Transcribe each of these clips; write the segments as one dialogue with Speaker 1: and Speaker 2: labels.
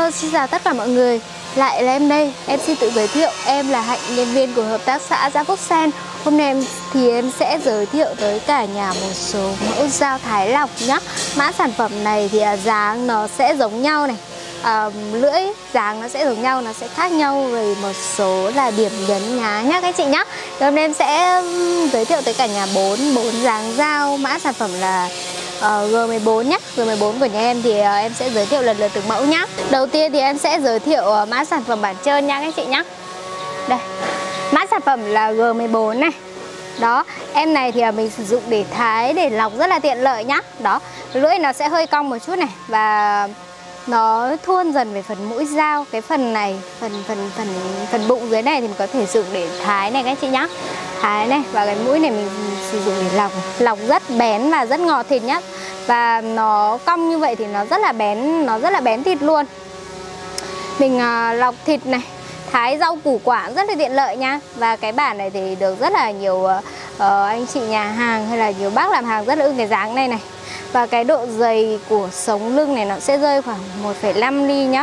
Speaker 1: Hello, xin chào tất cả mọi người. Lại là em đây, em xin tự giới thiệu. Em là Hạnh, nhân viên của hợp tác xã Gia Phúc Sen. Hôm nay em sẽ giới thiệu tới cả nhà một số mẫu dao Thái Lọc nhé. Mã sản phẩm này thì dáng nó sẽ giống nhau này, lưỡi dáng nó sẽ giống nhau, nó sẽ khác nhau rồi một số là điểm nhấn nhá nhá các chị nhá. Hôm nay em sẽ giới thiệu tới cả nhà bốn dáng dao. Mã sản phẩm là G14 nhé. G14 của nhà em thì em sẽ giới thiệu lần lượt từng mẫu nhá. Đầu tiên thì em sẽ giới thiệu mã sản phẩm bản trơn nha các chị nhá. Đây, mã sản phẩm là G14 này. Đó, em này thì mình sử dụng để thái, để lọc rất là tiện lợi nhá. Đó, lưỡi nó sẽ hơi cong một chút này và nó thuôn dần về phần mũi dao. Cái phần này, phần bụng dưới này thì mình có thể sử dụng để thái này các chị nhá. Thái này, và cái mũi này mình sử dụng để lọc rất bén và rất ngọt thịt nhá. Và nó cong như vậy thì nó rất là bén thịt luôn. Mình lọc thịt này, thái rau củ quả rất là tiện lợi nha. Và cái bản này thì được rất là nhiều anh chị nhà hàng hay là nhiều bác làm hàng rất là ưng cái dáng này này. Và cái độ dày của sống lưng này nó sẽ rơi khoảng 1,5 ly nhá.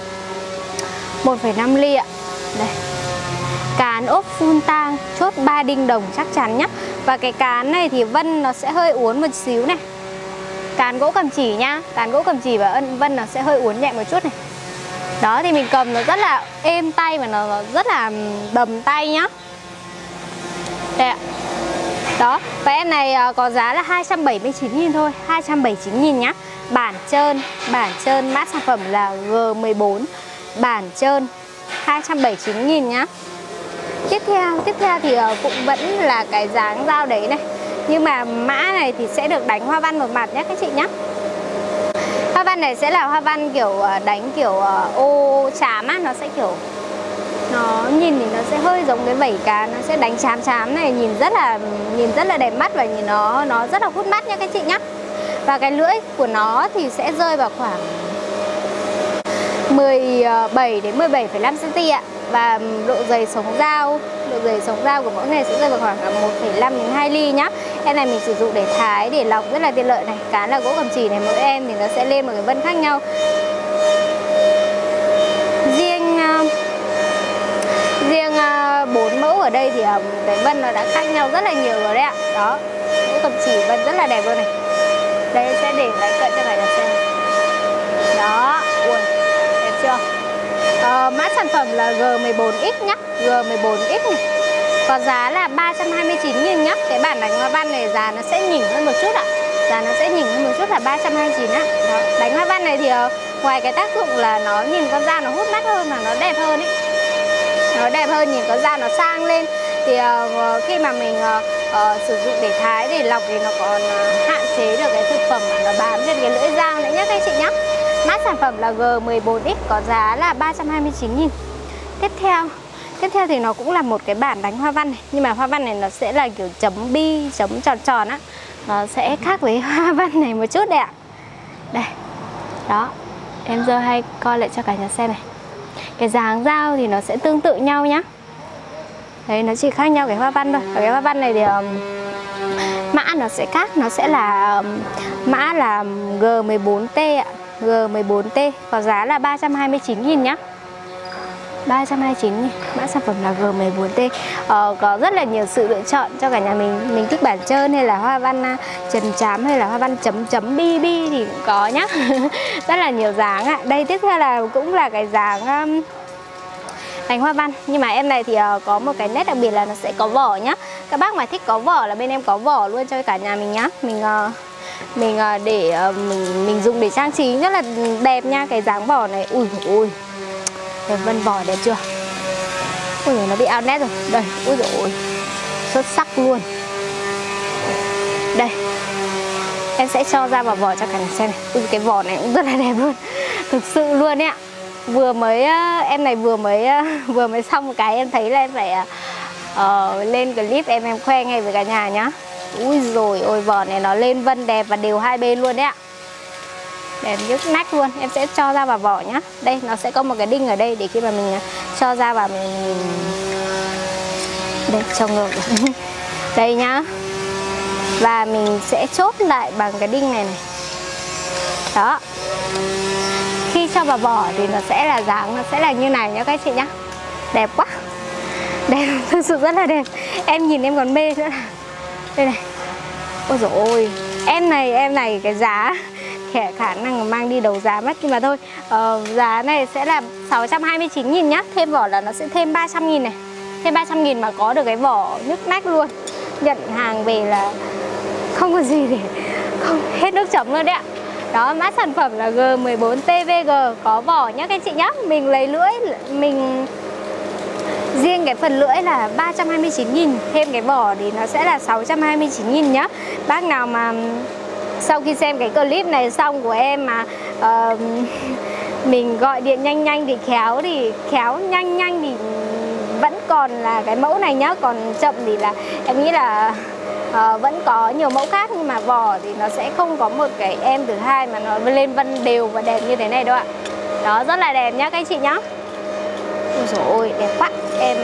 Speaker 1: 1,5 ly ạ. Đây. Cán ốp phun tang, chốt 3 đinh đồng chắc chắn nhá. Và cái cán này thì vân nó sẽ hơi uốn một xíu này. Cán gỗ cầm chỉ nhá. Cán gỗ cầm chỉ và vân nó sẽ hơi uốn nhẹ một chút này. Đó, thì mình cầm nó rất là êm tay và nó rất là đầm tay nhá. Đây ạ. Đó, và em này có giá là 279.000 thôi, 279.000 nhá. Bản trơn, mã sản phẩm là G14, bản trơn 279.000 nhá. Tiếp theo thì cũng vẫn là cái dáng dao đấy này. Nhưng mà mã này thì sẽ được đánh hoa văn một mặt nhé các chị nhá. Hoa văn này sẽ là hoa văn kiểu đánh kiểu ô chám á, nó sẽ kiểu nó nhìn thì nó sẽ hơi giống cái vảy cá, nó sẽ đánh chám này, nhìn rất là đẹp mắt và nhìn nó rất là hút mắt nha các chị nhá. Và cái lưỡi của nó thì sẽ rơi vào khoảng 17 đến 17,5 cm ạ. Và độ dày sống dao của mẫu này sẽ rơi vào khoảng 1,5 đến 2 ly nhá. Em này mình sử dụng để thái, để lọc rất là tiện lợi này. Cán là gỗ cầm chỉ này, mỗi em thì nó sẽ lên một cái vân khác nhau. Riêng 4 mẫu ở đây thì cái vân nó đã khác nhau rất là nhiều rồi đấy ạ. Đó, gỗ cầm chỉ vân rất là đẹp luôn này. Đây em sẽ để lại cận cho cả nhà xem. Đó, ui, đẹp chưa? Mã sản phẩm là G14X nhá, G14X này. Có giá là 329.000 nhá. Cái bản đánh hoa văn này giá nó sẽ nhỉnh hơn một chút ạ. Giá nó sẽ nhỉnh hơn một chút là 329 ạ. Đó. Đánh hoa văn này thì ngoài cái tác dụng là nó nhìn con dao nó hút mắt hơn và nó đẹp hơn ý. Nó đẹp hơn, nhìn con dao nó sang lên. Thì khi mà mình sử dụng để thái, để lọc thì nó còn hạn chế được cái thực phẩm mà nó bám trên cái lưỡi dao nữa nhá các chị nhá. Mã sản phẩm là G14X có giá là 329.000. Tiếp theo thì nó cũng là một cái bản đánh hoa văn này. Nhưng mà hoa văn này nó sẽ là kiểu chấm bi, chấm tròn tròn á. Nó sẽ khác với hoa văn này một chút đây ạ. Đây. Đó. Em giơ hay coi lại cho cả nhà xem này. Cái dáng dao thì nó sẽ tương tự nhau nhá. Đấy, nó chỉ khác nhau cái hoa văn thôi. Và cái hoa văn này thì mã nó sẽ khác. Nó sẽ là mã là G14T ạ. G14T có giá là 329.000 nhá. 329.000. Mã sản phẩm là G14T. Có rất là nhiều sự lựa chọn cho cả nhà mình. Mình thích bản trơn hay là hoa văn trần chám hay là hoa văn chấm bi thì cũng có nhá. Rất là nhiều dáng ạ. Đây tiếp theo là cũng là cái dáng đánh hoa văn. Nhưng mà em này thì có một cái nét đặc biệt là nó sẽ có vỏ nhá. Các bác mà thích có vỏ là bên em có vỏ luôn cho cả nhà mình nhá. Mình dùng để trang trí rất là đẹp nha. Cái dáng vỏ này, ui ui, vân vỏ đẹp chưa? Ui nó bị out nét rồi. Đây, ui dồi ôi, xuất sắc luôn. Đây, em sẽ cho ra vào vỏ cho cả nhà xem này. Ui, cái vỏ này cũng rất là đẹp luôn, thực sự luôn đấy ạ. Em này vừa mới xong một cái em thấy là em phải lên clip em khoe ngay với cả nhà nhá. Ui rồi ôi, vỏ này nó lên vân đẹp và đều hai bên luôn đấy ạ. Đẹp nhức nách luôn. Em sẽ cho ra vào vỏ nhá. Đây, nó sẽ có một cái đinh ở đây để khi mà mình cho ra vào mình đây, cho ngược đây nhá. Và mình sẽ chốt lại bằng cái đinh này này. Đó. khi cho vào vỏ thì nó sẽ là dáng, nó sẽ là như này nhá các anh chị nhá. Đẹp quá, đẹp, thực sự rất là đẹp. Em nhìn em còn mê nữa. Đây này, ôi dồi ôi, em này cái giá khả năng mang đi đấu giá mất. Nhưng mà thôi, giá này sẽ là 629.000 nhá. Thêm vỏ là nó sẽ thêm 300.000 này. Thêm 300.000 mà có được cái vỏ nhức nách luôn. Nhận hàng về là không có gì để không hết nước chấm luôn đấy ạ. Đó, mã sản phẩm là G14TVG, có vỏ nhá các anh chị nhá. Mình lấy lưỡi, mình riêng cái phần lưỡi là 329.000, thêm cái vỏ thì nó sẽ là 629.000 nhá. Bác nào mà sau khi xem cái clip này xong của em mà mình gọi điện nhanh thì khéo nhanh thì vẫn còn là cái mẫu này nhá. Còn chậm thì là em nghĩ là vẫn có nhiều mẫu khác, nhưng mà vỏ thì nó sẽ không có một cái em thứ hai mà nó lên vân đều và đẹp như thế này đâu ạ. Đó, rất là đẹp nhá các anh chị nhá. Ôi dồi ôi, đẹp quá. Em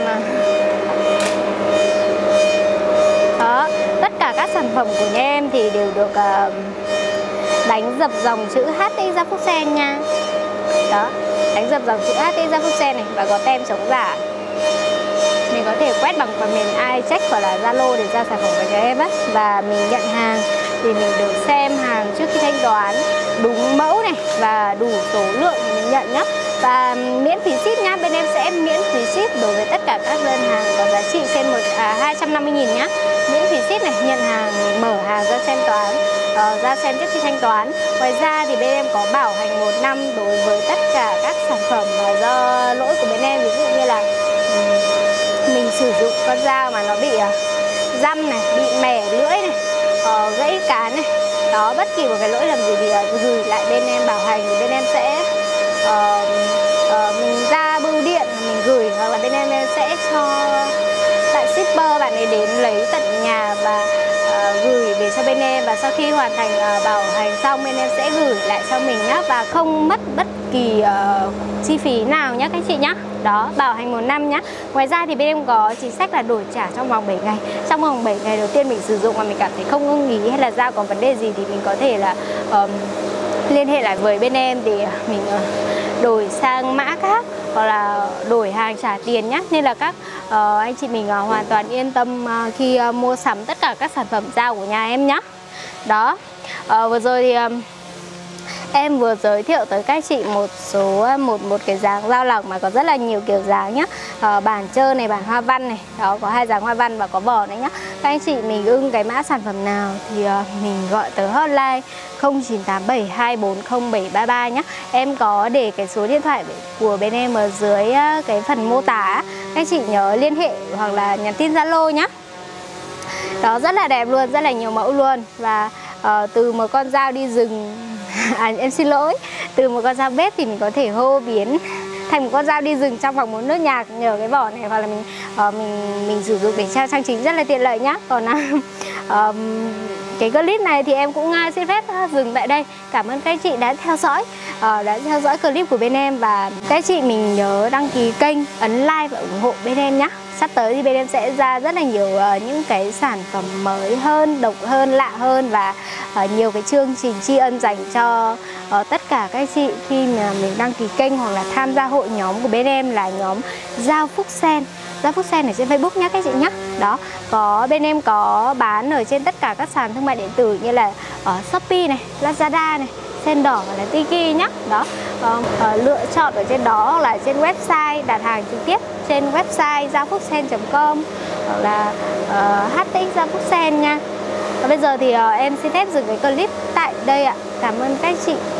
Speaker 1: đó, tất cả các sản phẩm của nhà em thì đều được đánh dập dòng chữ HT Gia Phúc Sen nha. Đó, đánh dập dòng chữ HT Gia Phúc Sen này, và có tem chống giả. Mình có thể quét bằng phần mềm iCheck hoặc là Zalo để ra sản phẩm của nhà em á. Và mình nhận hàng thì mình được xem hàng trước khi thanh toán đúng mẫu này và đủ số lượng thì mình nhận nhá. Và miễn phí ship nhá, bên em sẽ miễn phí ship đối với tất cả các đơn hàng có giá trị trên 250.000 nhá. Miễn phí ship này, nhận hàng, mở hàng ra xem toán, ra xem trước khi thanh toán. Ngoài ra thì bên em có bảo hành 1 năm đối với tất cả các sản phẩm mà do lỗi của bên em. Ví dụ như là mình sử dụng con dao mà nó bị răm này, bị mẻ lưỡi này, gãy cán này. Đó, bất kỳ một cái lỗi lầm gì thì gửi lại bên em bảo hành, thì bên em sẽ mình ra bưu điện mình gửi, hoặc là bên em sẽ cho tại shipper bạn ấy đến lấy tận nhà và gửi về cho bên em. Và sau khi hoàn thành bảo hành xong, bên em sẽ gửi lại cho mình nhá, và không mất bất kỳ chi phí nào nhá các anh chị nhá. Đó, bảo hành 1 năm nhá. Ngoài ra thì bên em có chính sách là đổi trả trong vòng 7 ngày. Trong vòng 7 ngày đầu tiên mình sử dụng mà mình cảm thấy không ưng ý hay là dao có vấn đề gì thì mình có thể là liên hệ lại với bên em để mình đổi sang mã khác, hoặc là đổi hàng trả tiền nhé. Nên là các anh chị mình hoàn toàn yên tâm khi mua sắm tất cả các sản phẩm dao của nhà em nhé. Đó, vừa rồi thì em vừa giới thiệu tới các chị một số một cái dáng dao lọc mà có rất là nhiều kiểu dáng nhá. Bản trơn này, bản hoa văn này, đó có 2 dáng hoa văn và có vỏ này nhá. Các anh chị mình ưng cái mã sản phẩm nào thì mình gọi tới hotline 0987240733 nhá. Em có để cái số điện thoại của bên em ở dưới cái phần mô tả. Các anh chị nhớ liên hệ hoặc là nhắn tin Zalo nhá. Đó, rất là đẹp luôn, rất là nhiều mẫu luôn. Và từ một con dao đi rừng em xin lỗi, từ một con dao bếp thì mình có thể hô biến thành một con dao đi rừng trong vòng 1 nốt nhạc nhờ cái vỏ này, hoặc là mình sử dụng để trang trí rất là tiện lợi nhá. Còn cái clip này thì em cũng xin phép dừng tại đây. Cảm ơn các chị đã theo dõi clip của bên em, và các chị mình nhớ đăng ký kênh, ấn like và ủng hộ bên em nhé. Sắp tới thì bên em sẽ ra rất là nhiều những cái sản phẩm mới hơn, độc hơn, lạ hơn, và nhiều cái chương trình tri ân dành cho tất cả các chị khi mà mình đăng ký kênh hoặc là tham gia hội nhóm của bên em là nhóm Dao Phúc Sen. Dao Phúc Sen ở trên Facebook nhé các chị nhé. Đó, bên em có bán ở trên tất cả các sàn thương mại điện tử như là Shopee này, Lazada này, Sen Đỏ và là Tiki nhé. Đó, lựa chọn ở trên đó, hoặc là trên website đặt hàng trực tiếp trên website daophuksen.com hoặc là HTX Dao Phúc Sen nha. Và bây giờ thì em xin phép dừng cái clip tại đây ạ. Cảm ơn các chị.